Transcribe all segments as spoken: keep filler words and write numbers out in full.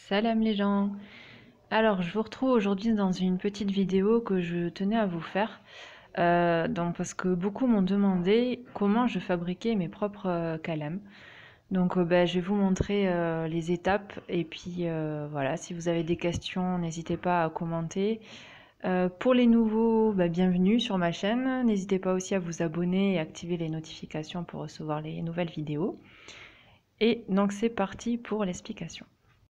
Salam les gens! Alors, je vous retrouve aujourd'hui dans une petite vidéo que je tenais à vous faire. Euh, donc, parce que beaucoup m'ont demandé comment je fabriquais mes propres euh, calames. Donc, euh, ben, je vais vous montrer euh, les étapes. Et puis, euh, voilà, si vous avez des questions, n'hésitez pas à commenter. Euh, pour les nouveaux, ben, bienvenue sur ma chaîne. N'hésitez pas aussi à vous abonner et activer les notifications pour recevoir les nouvelles vidéos. Et donc, c'est parti pour l'explication.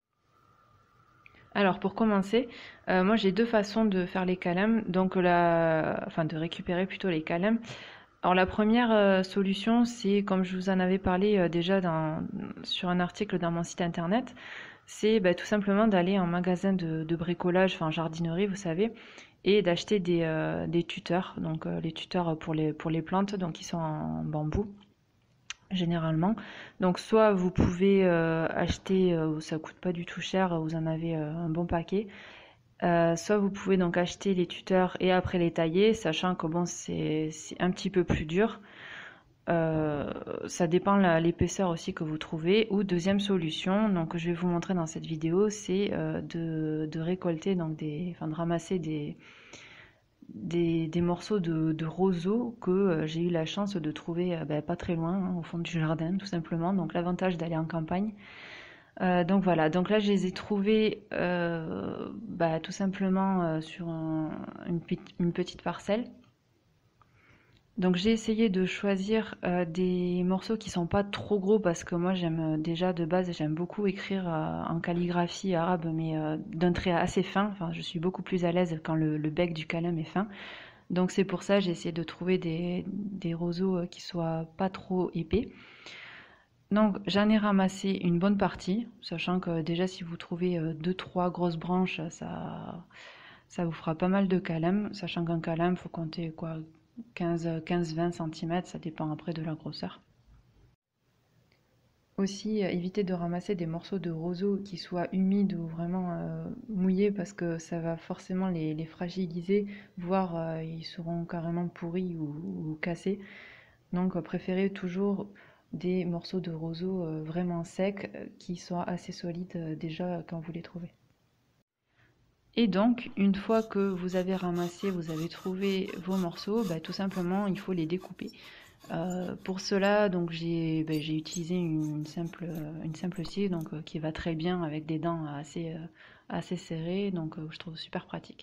Alors pour commencer, euh, moi j'ai deux façons de faire les calames, donc la, enfin de récupérer plutôt les calames. Alors la première euh, solution, c'est comme je vous en avais parlé euh, déjà dans, sur un article dans mon site internet, c'est bah, tout simplement d'aller en magasin de, de bricolage, enfin jardinerie, vous savez, et d'acheter des, euh, des tuteurs, donc euh, les tuteurs pour les, pour les plantes, donc qui sont en bambou généralement. Donc soit vous pouvez euh, acheter, euh, ça coûte pas du tout cher, vous en avez euh, un bon paquet. Euh, soit vous pouvez donc acheter les tuteurs et après les tailler, sachant que bon c'est un petit peu plus dur. Euh, ça dépend l'épaisseur aussi que vous trouvez. Ou deuxième solution, donc je vais vous montrer dans cette vidéo, c'est euh, de, de récolter donc des, enfin de ramasser des des, des morceaux de, de roseaux que euh, j'ai eu la chance de trouver euh, ben, pas très loin, hein, au fond du jardin, tout simplement. Donc l'avantage d'aller en campagne. Euh, donc voilà, donc là je les ai trouvés euh, bah, tout simplement euh, sur un- une, une petite parcelle. Donc j'ai essayé de choisir euh, des morceaux qui sont pas trop gros parce que moi j'aime euh, déjà de base j'aime beaucoup écrire euh, en calligraphie arabe mais euh, d'un trait assez fin. Enfin je suis beaucoup plus à l'aise quand le, le bec du calame est fin. Donc c'est pour ça j'ai essayé de trouver des, des roseaux euh, qui soient pas trop épais. Donc j'en ai ramassé une bonne partie, sachant que déjà si vous trouvez euh, deux trois grosses branches, ça, ça vous fera pas mal de calame, sachant qu'un calame, faut compter quoi, quinze vingt centimètres, ça dépend après de la grosseur. Aussi, euh, évitez de ramasser des morceaux de roseau qui soient humides ou vraiment euh, mouillés parce que ça va forcément les, les fragiliser, voire euh, ils seront carrément pourris ou, ou cassés. Donc euh, préférez toujours des morceaux de roseau euh, vraiment secs euh, qui soient assez solides euh, déjà quand vous les trouvez. Et donc, une fois que vous avez ramassé, vous avez trouvé vos morceaux, bah, tout simplement, il faut les découper. Euh, pour cela, donc j'ai bah, j'ai utilisé une simple, une simple scie donc, euh, qui va très bien avec des dents assez, euh, assez serrées, donc euh, je trouve super pratique.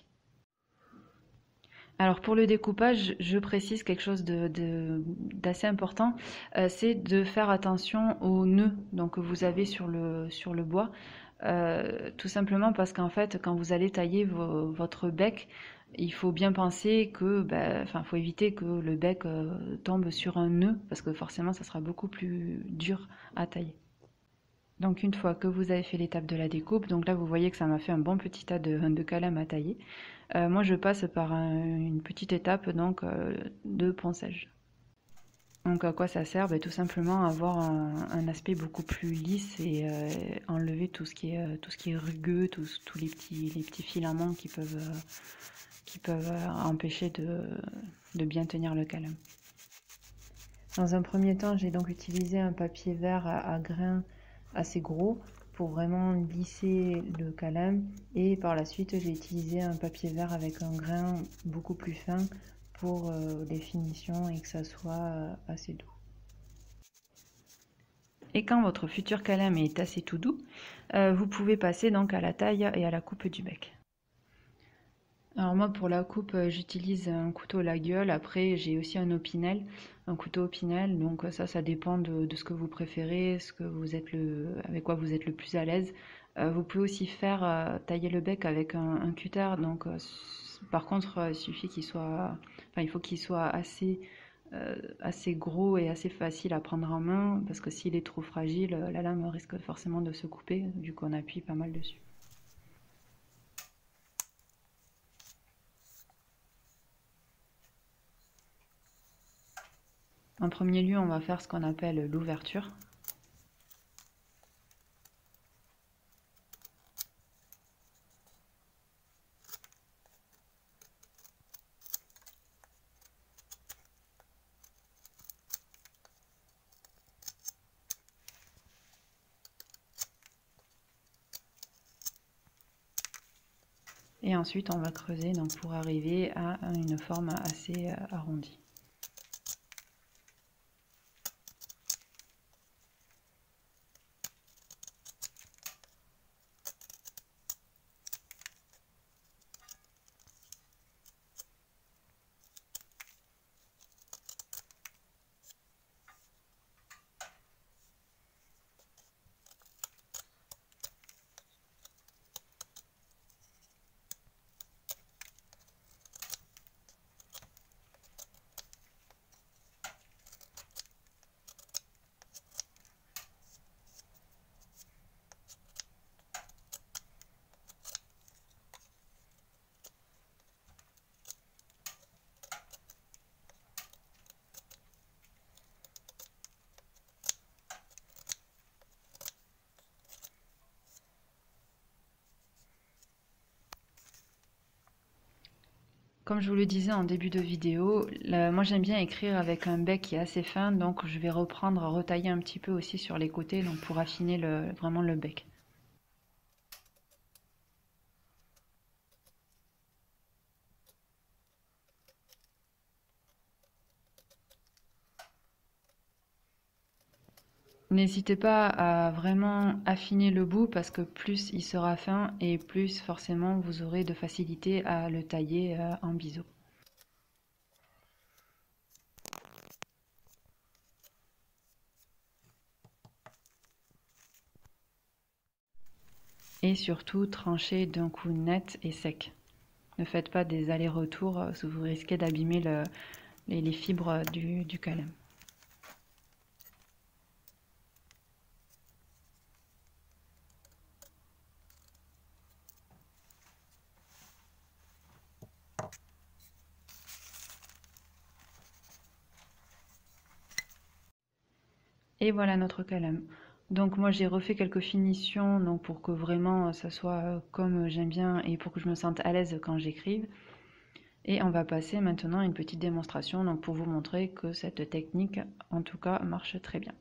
Alors pour le découpage, je précise quelque chose de, de- d'assez important, euh, c'est de faire attention aux nœuds donc, que vous avez sur le, sur le bois. Euh, tout simplement parce qu'en fait, quand vous allez tailler vo- votre bec, il faut bien penser que, bah, enfin, faut éviter que le bec euh, tombe sur un nœud parce que forcément, ça sera beaucoup plus dur à tailler. Donc une fois que vous avez fait l'étape de la découpe, donc là vous voyez que ça m'a fait un bon petit tas de, de calame à tailler. Euh, moi je passe par un- une petite étape donc euh, de ponçage. Donc à quoi ça sert? Ben, tout simplement avoir un, un aspect beaucoup plus lisse et euh, enlever tout ce qui est euh, tout ce qui est rugueux, tous, tous les petits les petits filaments qui peuvent euh, qui peuvent euh, empêcher de, de bien tenir le calame. Dans un premier temps, j'ai donc utilisé un papier vert à, à grains assez gros pour vraiment lisser le calame et par la suite j'ai utilisé un papier vert avec un grain beaucoup plus fin pour euh, les finitions et que ça soit euh, assez doux. Et quand votre futur calame est assez tout doux, euh, vous pouvez passer donc à la taille et à la coupe du bec. Alors moi pour la coupe euh, j'utilise un couteau à la gueule, après j'ai aussi un opinel, un couteau opinel, donc euh, ça ça dépend de, de ce que vous préférez, ce que vous êtes le, avec quoi vous êtes le plus à l'aise. Euh, vous pouvez aussi faire euh, tailler le bec avec un, un cutter, donc euh, par contre euh, il suffit qu'il soit, enfin il faut qu'il soit assez, euh, assez gros et assez facile à prendre en main, parce que s'il est trop fragile, la lame risque forcément de se couper, vu qu'on appuie pas mal dessus. En premier lieu, on va faire ce qu'on appelle l'ouverture. Et ensuite on va creuser donc pour arriver à une forme assez arrondie. Comme je vous le disais en début de vidéo, là, moi j'aime bien écrire avec un bec qui est assez fin, donc je vais reprendre, retailler un petit peu aussi sur les côtés donc pour affiner le, vraiment le bec. N'hésitez pas à vraiment affiner le bout parce que plus il sera fin et plus forcément vous aurez de facilité à le tailler en biseau. Et surtout tranchez d'un coup net et sec. Ne faites pas des allers-retours, parce que vous risquez d'abîmer le, les, les fibres du, du calem. Et voilà notre calem. Donc moi j'ai refait quelques finitions donc pour que vraiment ça soit comme j'aime bien et pour que je me sente à l'aise quand j'écrive. Et on va passer maintenant à une petite démonstration donc pour vous montrer que cette technique en tout cas marche très bien.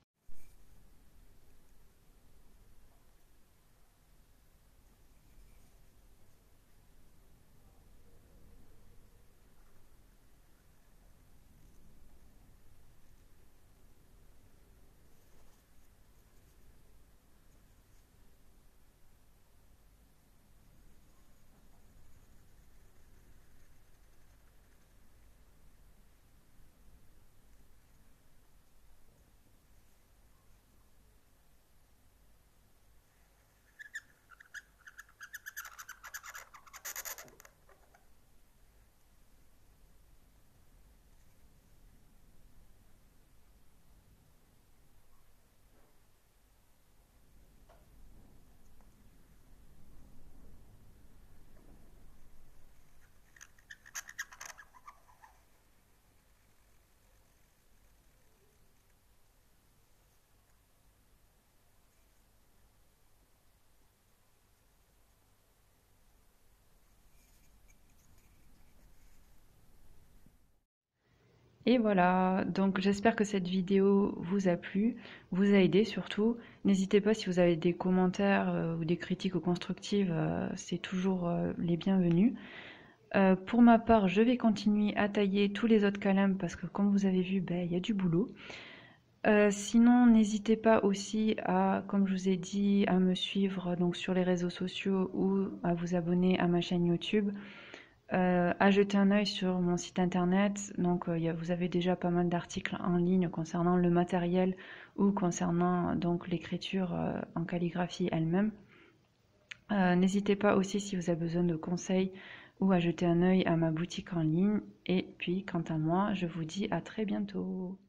Et voilà, donc j'espère que cette vidéo vous a plu, vous a aidé surtout. N'hésitez pas si vous avez des commentaires euh, ou des critiques constructives, euh, c'est toujours euh, les bienvenus. Euh, pour ma part, je vais continuer à tailler tous les autres calems parce que comme vous avez vu, ben, il y a du boulot. Euh, sinon, n'hésitez pas aussi à, comme je vous ai dit, à me suivre donc sur les réseaux sociaux ou à vous abonner à ma chaîne YouTube. Euh, à jeter un œil sur mon site internet. Donc, euh, y a, vous avez déjà pas mal d'articles en ligne concernant le matériel ou concernant donc l'écriture euh, en calligraphie elle-même. Euh, N'hésitez pas aussi si vous avez besoin de conseils ou à jeter un œil à ma boutique en ligne. Et puis, quant à moi, je vous dis à très bientôt.